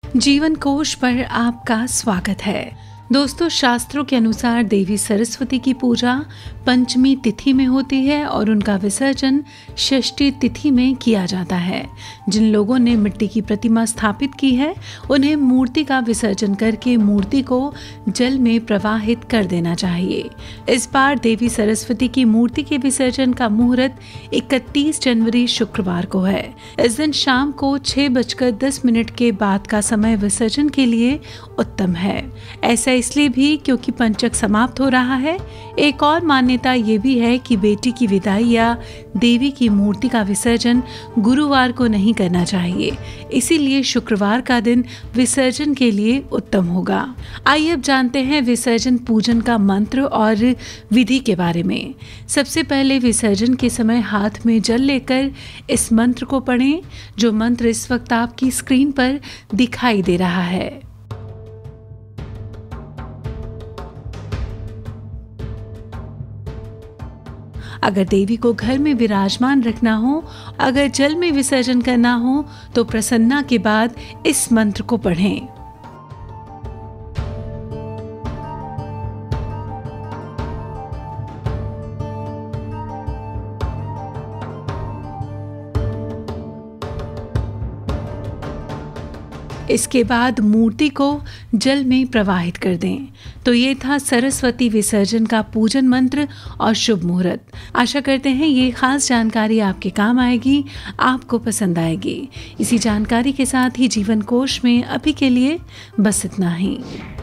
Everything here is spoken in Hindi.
जीवन कोश पर आपका स्वागत है। दोस्तों, शास्त्रों के अनुसार देवी सरस्वती की पूजा पंचमी तिथि में होती है और उनका विसर्जन षष्ठी तिथि में किया जाता है। जिन लोगों ने मिट्टी की प्रतिमा स्थापित की है उन्हें मूर्ति का विसर्जन करके मूर्ति को जल में प्रवाहित कर देना चाहिए। इस बार देवी सरस्वती की मूर्ति के विसर्जन का मुहूर्त 31 जनवरी शुक्रवार को है। इस दिन शाम को 6:10 के बाद का समय विसर्जन के लिए उत्तम है। ऐसा इसलिए भी क्योंकि पंचक समाप्त हो रहा है। एक और मान्यता ये भी है कि बेटी की विदाई या देवी की मूर्ति का विसर्जन गुरुवार को नहीं करना चाहिए, इसीलिए शुक्रवार का दिन विसर्जन के लिए उत्तम होगा। आइए अब जानते हैं विसर्जन पूजन का मंत्र और विधि के बारे में। सबसे पहले विसर्जन के समय हाथ में जल लेकर इस मंत्र को पढ़ें, जो मंत्र इस वक्त आपकी स्क्रीन पर दिखाई दे रहा है। अगर देवी को घर में विराजमान रखना हो, अगर जल में विसर्जन करना हो तो प्रसन्ना के बाद इस मंत्र को पढ़ें। इसके बाद मूर्ति को जल में प्रवाहित कर दें। तो ये था सरस्वती विसर्जन का पूजन मंत्र और शुभ मुहूर्त। आशा करते हैं ये खास जानकारी आपके काम आएगी, आपको पसंद आएगी। इसी जानकारी के साथ ही जीवन कोश में अभी के लिए बस इतना ही।